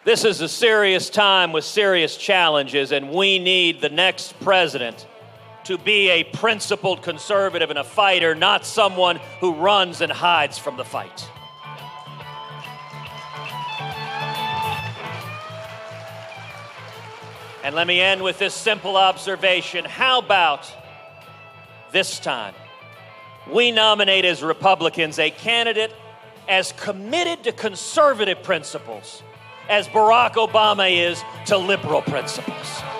This is a serious time with serious challenges, and we need the next president to be a principled conservative and a fighter, not someone who runs and hides from the fight. And let me end with this simple observation. How about this time we nominate as Republicans a candidate as committed to conservative principles as Barack Obama is to liberal principles?